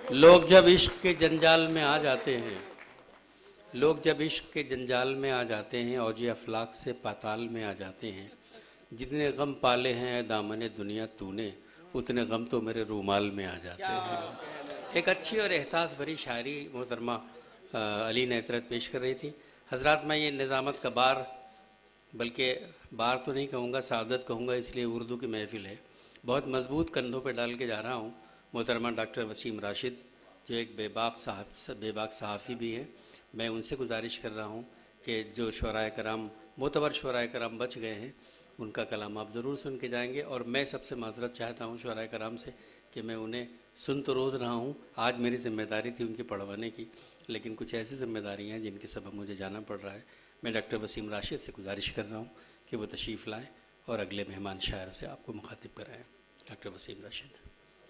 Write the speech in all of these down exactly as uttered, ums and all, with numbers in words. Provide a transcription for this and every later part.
لوگ جب عشق کے جنجال میں آ جاتے ہیں لوگ جب عشق کے جنجال میں آ جاتے ہیں اوج افلاک سے پاتال میں آ جاتے ہیں. جتنے غم پالے ہیں اے دامن دنیا تو نے اتنے غم تو میرے رومال میں آ جاتے ہیں. ایک اچھی اور احساس بھری شاعری محترمہ علی نیترت پیش کر رہی تھی. حضرات میں یہ نظامت کا بار بلکہ بار تو نہیں کہوں گا سعادت کہوں گا اس لیے اردو کی محفل ہے بہت مضبوط کندھوں پہ ڈال کے جا رہا ہوں. محترمہ ڈاکٹر وسیم راشد جو ایک بے باک صحاف بے باک صحافی بھی ہیں میں ان سے گزارش کر رہا ہوں کہ جو شعراء کرام معتبر شعراء کرام بچ گئے ہیں ان کا کلام آپ ضرور سن کے جائیں گے. اور میں سب سے معذرت چاہتا ہوں شعراء کرام سے کہ میں انہیں سن تو روز رہا ہوں آج میری ذمہ داری تھی ان کی پڑھوانے کی لیکن کچھ ایسی ذمہ داری ہیں جن کے سبب مجھے جانا پڑ رہا ہے. میں ڈاکٹر وسیم راشد سے گزارش کر رہا ہوں کہ وہ تشریف لائیں اور اگلے مہمان شاعر سے آپ کو مخاطب کرائیں. ڈاکٹر وسیم راشد.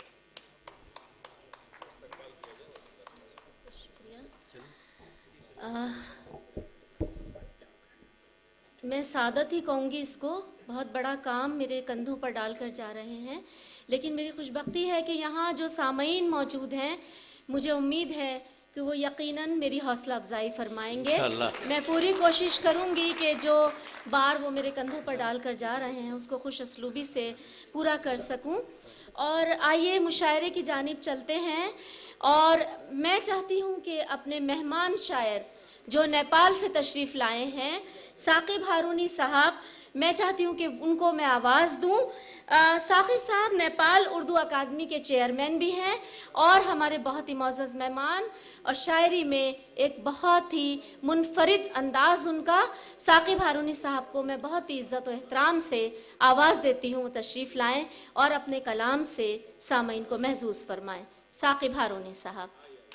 میں سعادت ہی کہوں گی اس کو. بہت بڑا کام میرے کندھوں پر ڈال کر جا رہے ہیں لیکن میری خوش بختی ہے کہ یہاں جو سامعین موجود ہیں مجھے امید ہے کہ وہ یقیناً میری حوصلہ افزائی فرمائیں گے. میں پوری کوشش کروں گی کہ جو بار وہ میرے کندھوں پر ڈال کر جا رہے ہیں اس کو خوش اسلوبی سے پورا کر سکوں. اور آئیے مشاعرے کی جانب چلتے ہیں اور میں چاہتی ہوں کہ اپنے مہمان شاعر جو نیپال سے تشریف لائے ہیں ثاقب ہارونی صاحب میں چاہتی ہوں کہ ان کو میں آواز دوں. ثاقب صاحب نیپال اردو اکادمی کے چیئرمین بھی ہیں اور ہمارے بہت ہی معزز مہمان اور شاعری میں ایک بہت ہی منفرد انداز ان کا. ثاقب ہارونی صاحب کو میں بہت ہی عزت و احترام سے آواز دیتی ہوں وہ تشریف لائیں اور اپنے کلام سے سامعین کو محظوظ فرمائیں. ثاقب ہارونی صاحب.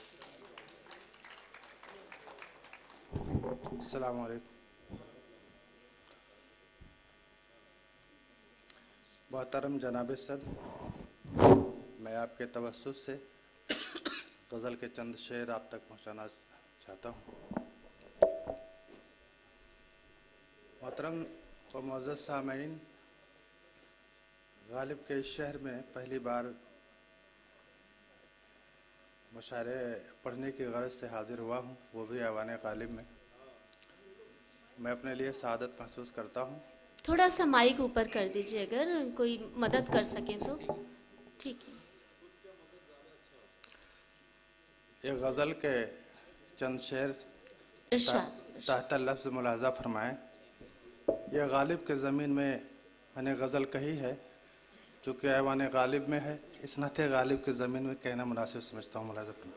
السلام علیکم. محترم جناب صدر میں آپ کے توسط سے غزل کے چند شعر آپ تک پہنچانا چاہتا ہوں. محترم و معزز سامعین غالب کے اس شہر میں پہلی بار مشاعرے پڑھنے کی غرض سے حاضر ہوا ہوں وہ بھی ایوان غالب میں. میں اپنے لیے سعادت محسوس کرتا ہوں. تھوڑا سا مائک اوپر کر دیجئے اگر کوئی مدد کر سکیں تو ٹھیک ہے. ایک غزل کے چند شعر تحت لفظ ملاحظہ فرمائیں. یہ غالب کے زمین میں میں نے غزل کہی ہے چونکہ ایوان غالب میں ہے اس نعت غالب کے زمین میں کہنا مناسب سمجھتا ہوں. ملاحظہ فرمائیں.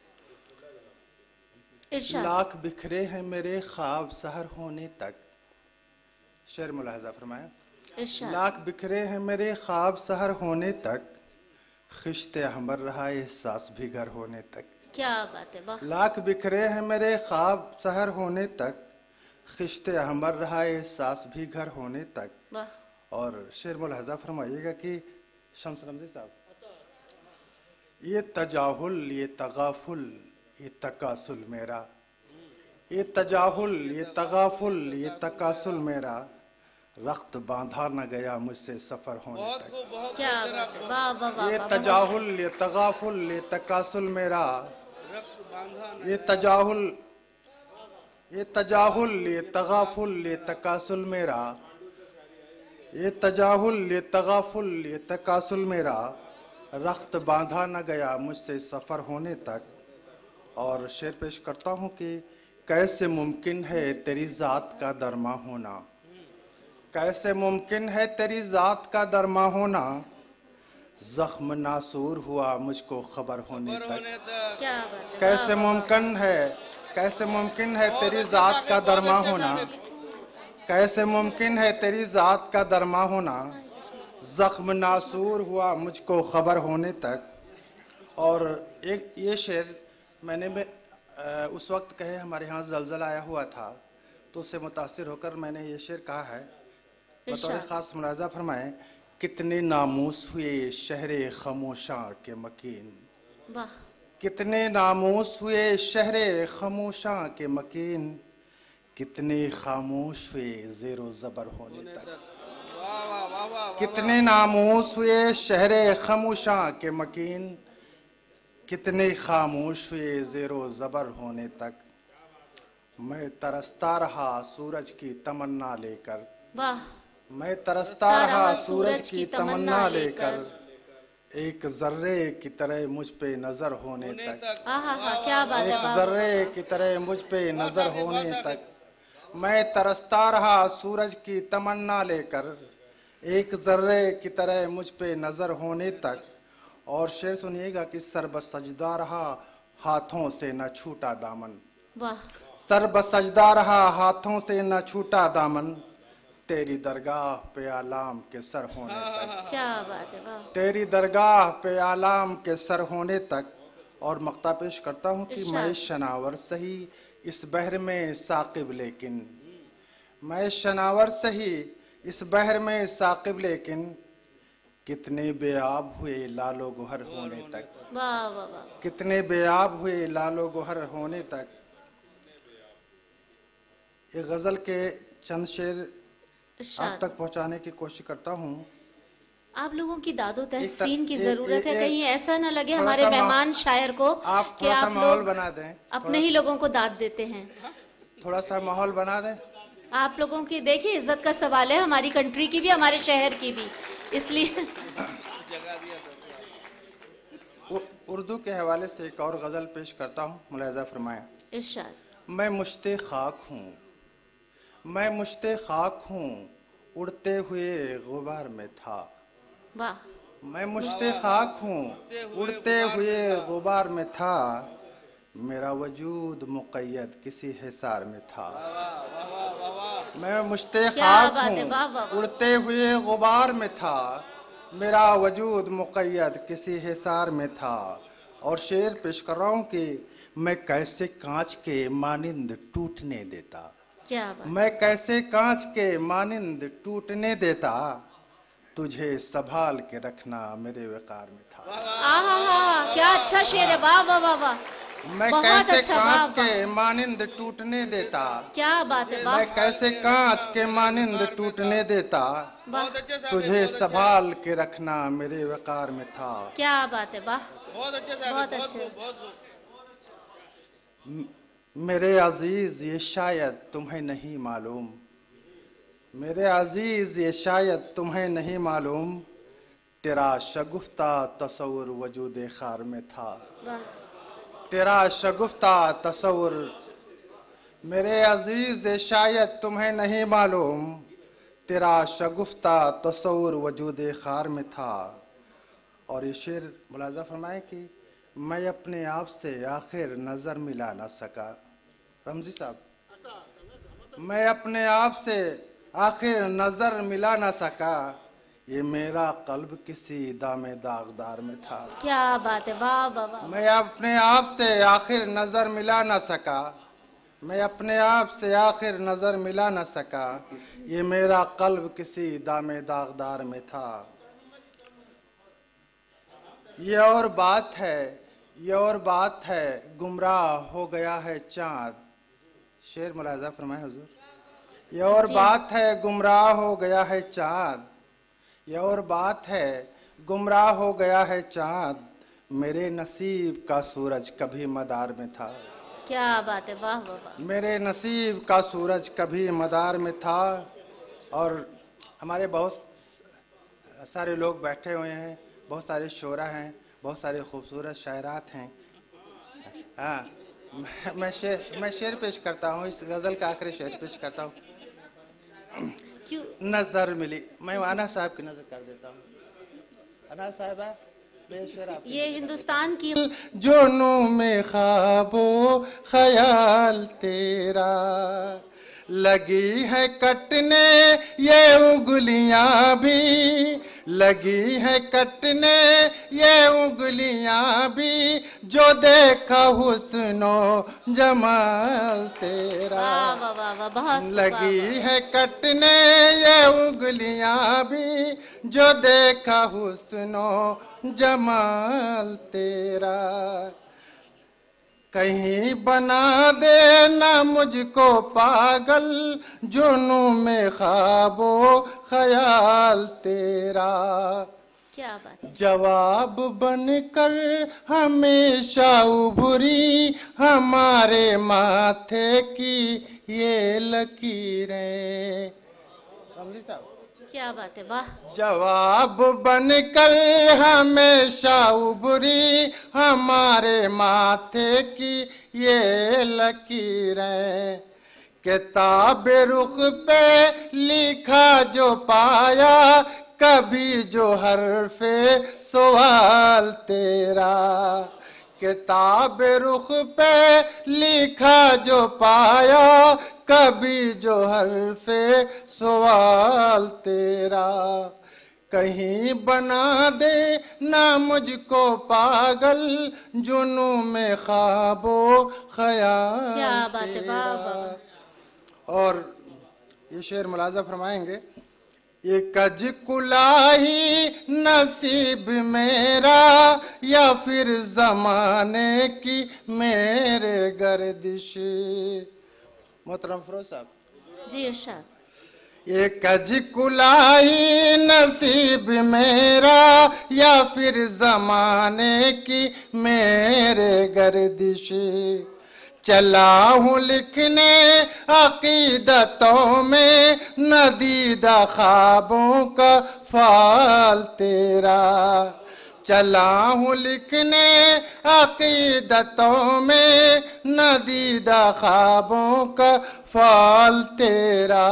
لاکھ بکھرے ہیں میرے خواب سحر ہونے تک. شعر ملاحظہ فرمائیں. لاکھ بکھرے ہیں میرے خواب سحر ہونے تک خشت ہمر رہا احساس بھی گھر ہونے تک. کیا بات ہے. لاکھ بکھرے ہیں میرے خواب سحر ہونے تک خشت ہمر رہا احساس بھی گھر ہونے تک. اور شعر ملاحظہ فرمائیے گا کہ شمس رمضی صاحب یہ تجاہل یہ تغافل یہ تکاسل میرا یہ تجاہل یہ تغافل یہ تکاسل میرا رخت باندھا نہ گیا مجھ سے سفر ہونے تک. یہ تجاہل یہ تغافل یہ تکاسل میرا یہ تجاہل یہ تجاہل یہ تغافل یہ تکاسل میرا یہ تجاہل یہ تغافل یہ تکاسل میرا رخت باندھا نہ گیا مجھ سے سفر ہونے تک. اور شعر پیش کرتا ہوں کہ کیسے ممکن ہے تیری ذات کا درما ہونا کیسے ممکن ہے تیری ذات کا درما ہونا زخم ناسور ہوا مجھ کو خبر ہونے تک. کیسے ممکن ہے کیسے ممکن ہے تیری ذات کا درما ہونا کیسے ممکن ہے تیری ذات کا درما ہونا زخم ناسور ہوا مجھ کو خبر ہونے تک. اور ایک یہ شعر میں نے اس وقت کہے ہمارے ہاں زلزلہ آیا ہوا تھا تو اس سے متاثر ہو کر میں نے یہ شعر کہا ہے. بطور خاص ملاحظہ فرمائیں. کتنے ناموس ہوئے شہر خاموشاں کے مکین کتنے ناموس ہوئے شہر خاموشاں کے مکین کتنے خاموش ہوئے زیر و زبر ہونے تک. کتنے ناموس ہوئے شہر خاموشاں کے مکین کتنے خاموش ہوئے زیر و زبر ہونے تک، میں ترستا رہا سورج کی تمنا لے کر، واہ، میں ترستا رہا سورج کی تمنا لے کر، ایک ذرے کی طرح مجھ پہ نظر ہونے تک، کیا بات ہے، ایک ذرے کی طرح مجھ پہ نظر ہونے تک، میں ترستا رہا سورج کی تمنا لے کر، ایک ذرے کی طرح مجھ پہ نظر ہونے تک۔ اور شعر سنیے گا کہ سر بسجدہ رہا ہاتھوں سے نہ چھوٹا دامن، سر بسجدہ رہا ہاتھوں سے نہ چھوٹا دامن، تیری درگاہ پہ آلام کے سر ہونے تک، کیا بات ہے، تیری درگاہ پہ آلام کے سر ہونے تک۔ اور مقطع پیش کرتا ہوں کہ میں شناور سہی اس بحر میں ثاقب لیکن، میں شناور سہی اس بحر میں ثاقب لیکن، کتنے بے آب ہوئے لال و گوہر ہونے تک، کتنے بے آب ہوئے لال و گوہر ہونے تک۔ ایک غزل کے چند شعر آپ تک پہنچانے کی کوشش کرتا ہوں۔ آپ لوگوں کی داد و تحسین کی ضرورت ہے، کہیں ایسا نہ لگے ہمارے مہمان شاعر کو کہ آپ لوگ اپنے ہی لوگوں کو داد دیتے ہیں۔ تھوڑا سا ماحول بنا دیں۔ آپ لوگوں کی دیکھیں عزت کا سوال ہے، ہماری کنٹری کی بھی ہمارے شہر کی بھی، اس لیے اردو کے حوالے سے ایک اور غزل پیش کرتا ہوں، ملاحظہ فرمائیں۔ ارشاد۔ میں مشت خاک ہوں، میں مشت خاک ہوں، اڑتے ہوئے غبار میں تھا، واہ، میں مشت خاک ہوں، اڑتے ہوئے غبار میں تھا، میرا وجود مقید کسی حصار میں تھا، میں مشت خاک ہوں، اڑتے ہوئے غبار میں تھا، میرا وجود مقید کسی حصار میں تھا۔ اور شعر پیش کر رہا ہوں کہ میں کیسے کانچ کے مانند ٹوٹنے دیتا، میں کیسے کانچ کے مانند ٹوٹنے دیتا، تجھے سنبھال کے رکھنا میرے وقار میں تھا۔ آہا، کیا اچھا شعر ہے، واہ واہ واہ واہ، میں کیسے کانچ کے مانند ٹوٹنے دیتا، کیا بات ہے، میں کیسے کانچ کے مانند ٹوٹنے دیتا، تجھے سنبھال کے رکھنا میرے وقار میں تھا۔ کیا بات ہے، واہ، بہت اچھا۔ میرے عزیز یہ شاید تمہیں نہیں معلوم، میرے عزیز یہ شاید تمہیں نہیں معلوم، تیرا شگفتہ تصور وجود خار میں تھا، تیرا شگفتہ تصور، میرے عزیز یہ شاید تمہیں نہیں معلوم، تیرا شگفتہ تصور وجود خار میں تھا۔ اور یہ شعر ملاحظہ فرمائیں کہ میں اپنے آپ سے آخر نظر ملا نہ سکا، رمزی صاحب، میں اپنے آپ سے آخر نظر ملا نہ سکا، یہ میرا قلب کسی دام داغدار میں تھا۔ کیا بات ہے، واہ واہ واہ، میں اپنے آپ سے آخر نظر ملا نہ سکا، میں اپنے آپ سے آخر نظر ملا نہ سکا، یہ میرا قلب کسی دام داغدار میں تھا۔ یہ اور بات ہے، یہ اور بات ہے، گمراہ ہو گیا ہے چاند، شعر ملاحظہ فرمائیں حضور۔ یہ اور بات ہے، گمراہ ہو گیا ہے چاند، یہ اور بات ہے، گمراہ ہو گیا ہے چاند، میرے نصیب کا سورج کبھی مدار میں تھا، کیا بات ہے، واہ واہ واہ، میرے نصیب کا سورج کبھی مدار میں تھا۔ اور ہمارے بہت سارے لوگ بیٹھے ہوئے ہیں، بہت سارے شعراء ہیں، بہت سارے خوبصورت شاعرات ہیں۔ ہاں، میں شعر میں شعر پیش کرتا ہوں، اس غزل کا آخری شعر پیش کرتا ہوں۔ نظر ملی، میں انا صاحب کی نظر کر دیتا ہوں، انا صاحبہ بے شعر آپ، یہ ہندوستان کی جنوں میں خواب و خیال تیرا، لگی ہے کٹنے یہ انگلیاں بھی، لگی ہے کٹنے یہ انگلیاں بھی، جو دیکھا حسن و جمال تیرا، لگی ہے کٹنے یہ انگلیاں بھی، جو دیکھا حسن و جمال تیرا، کہیں بنا دینا مجھ کو پاگل، جنوں میں خواب و خیال تیرا، کیا بات ہے. جواب بن کر ہمیشہ ابھری ہمارے ماتھے کی یہ لکیریں. رمزی صاحب کیا بات ہے. واہ. جواب بن کر ہمیشہ ابھری ہمارے ماتھے کی یہ لکیریں. کتاب رخ پہ لکھا جو پایا کبھی جو حرف سوال تیرا. کتاب رخ پہ لکھا جو پایا کبھی جو حرف سوال تیرا. کہیں بنا دے نہ مجھ کو پاگل جنوں میں خواب و خیال. کیا بات ہے. واہ واہ. اور یہ شعر ملاحظہ فرمائیں گے. یہ کج کلاہی نصیب میرا یا پھر زمانے کی میرے گردش. محترم فروز صاحب. جی ارشاد. یہ کج کلاہی نصیب میرا یا پھر زمانے کی میرے گردش. چلا ہوں لکھنے عقیدتوں میں ندیدہ خوابوں کا فال تیرا. چلا ہوں لکھنے عقیدتوں میں ندیدہ خوابوں کا فال تیرا.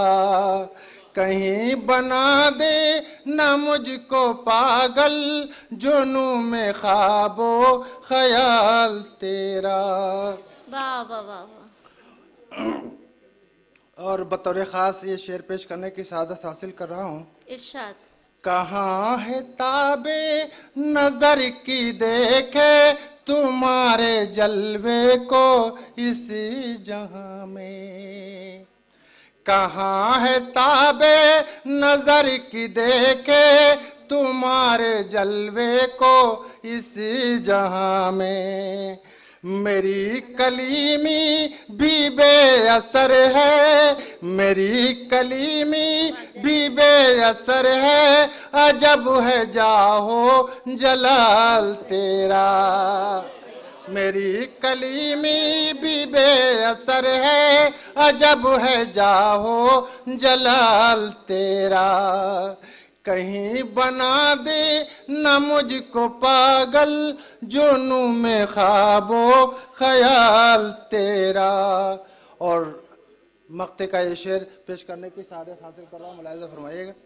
کہیں بنا دے نہ مجھ کو پاگل جنوں میں خواب و خیال تیرا. واہ واہ واہ واہ. اور بطور خاص یہ شعر پیش کرنے کی سعادت حاصل کر رہا ہوں. ارشاد. کہاں ہے تابِ نظر کی دیکھے تمہارے جلوے کو اسی جہاں میں. کہاں ہے تابِ نظر کی دیکھے تمہارے جلوے کو اسی جہاں میں. میری کلیمی بھی بے اثر ہے میری کلیمی بھی بے اثر ہے عجب ہے جاہو جلال تیرا. میری کلیمی بھی بے اثر ہے عجب ہے جاہو جلال تیرا. کہیں بنا دے نہ مجھ کو پاگل جنوں میں خواب و خیال تیرا. اور مقطع کا یہ شعر پیش کرنے کی سعادت حاصل کر رہا ہوں. ملاحظہ فرمائیے گا.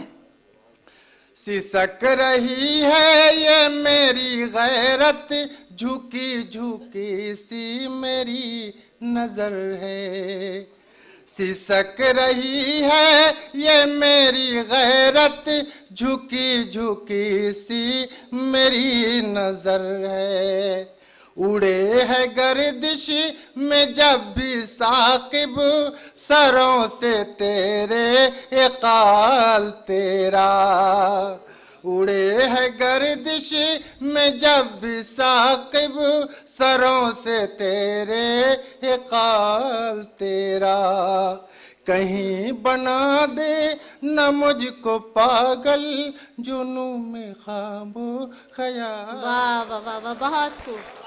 سسک رہی ہے یہ میری غیرت جھکی جھکی سی میری نظر ہے. سسک رہی ہے یہ میری غیرت جھکی جھکی سی میری نظر ہے. اڑے ہے گردش میں جب بھی ثاقب سروں سے تیرے اقال تیرا. اڑے ہے گردش میں جب بھی ثاقب سروں سے تیرے اقال تیرا. کہیں بنا دے نہ مجھ کو پاگل جنوں میں خواب و خیال. واہ واہ واہ واہ. بہت خوب.